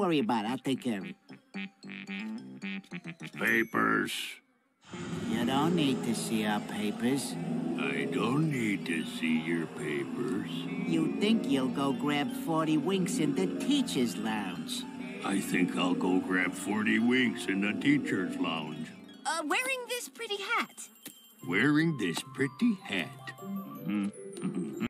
worry about it. I'll take care of it. Papers. You don't need to see our papers. I don't need to see your papers. You think you'll go grab 40 winks in the teacher's lounge. I think I'll go grab 40 winks in the teacher's lounge. Wearing this pretty hat. Wearing this pretty hat.